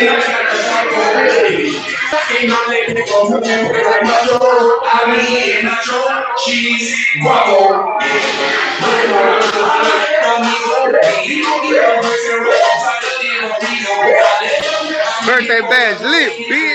Birthday bash lit, bitch.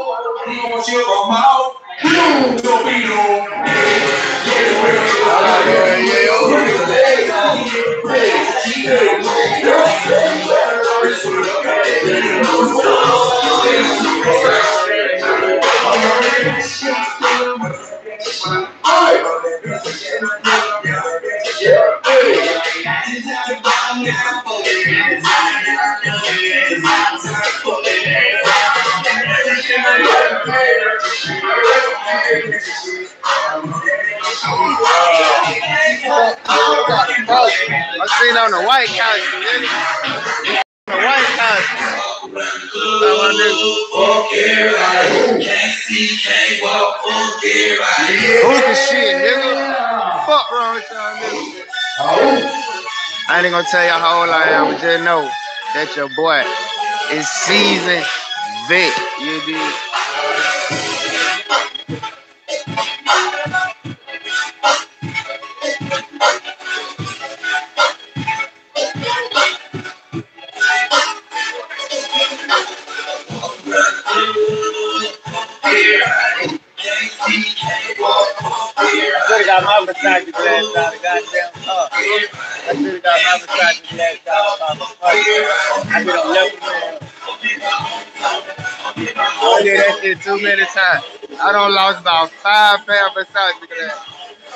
I seen on the white couch, nigga. The white couch. Hookah shit, nigga. Fuck wrong with y'all, nigga. I ain't gonna tell y'all how old I am, but just know that your boy is seasoned vet. You dig? I should've got my Versace glass out of goddamn car. I should've got my Versace glass out of my car. I did on left man. I did that shit too many times. I done lost about 5 pair of Versace glass.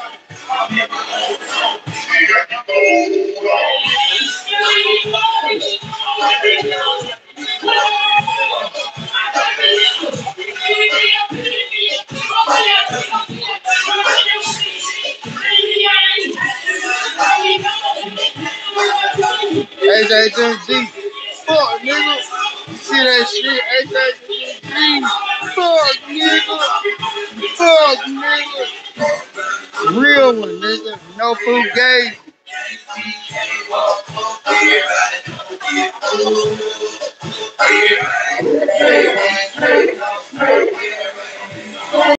AJ fuck nigga. You see that shit? AJ fuck nigga. Fuck nigga. Real one, nigga. No food gay.